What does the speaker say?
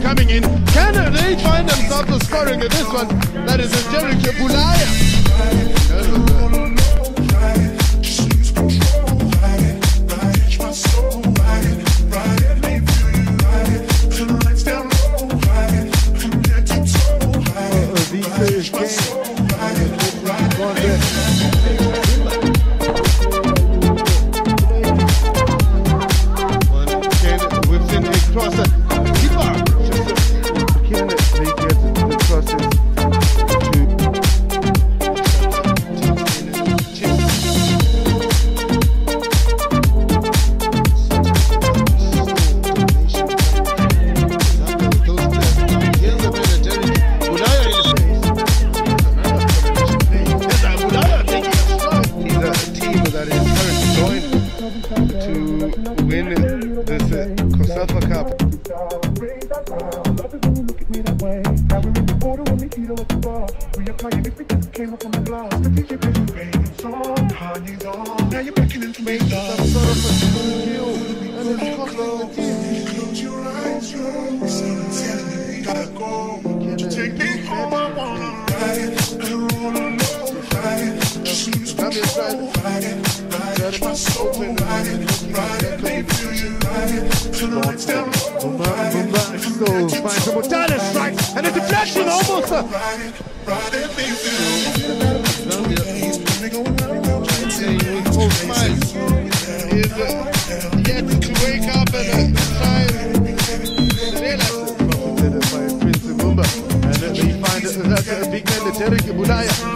coming in. Can they find themselves scoring in this one? That is a Jericho Bulaya. Finds a Montana strike and a deflection almost. Yet to wake up and try and realize it. By Prince Mumba, and we find that's a big man, the Jericho Bulaya.